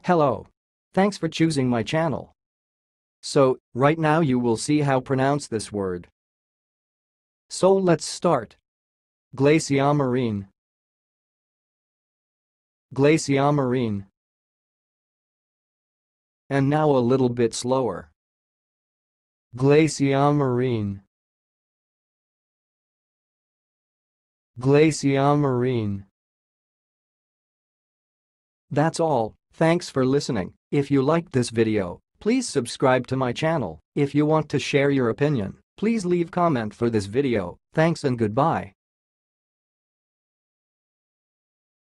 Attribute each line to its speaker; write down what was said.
Speaker 1: Hello. Thanks for choosing my channel. So, right now you will see how pronounce this word. So let's start. Glaciomarine. Glaciomarine. And now a little bit slower. Glaciomarine. Glaciomarine. That's all. Thanks for listening. If you liked this video, please subscribe to my channel. If you want to share your opinion, please leave comment for this video. Thanks and goodbye.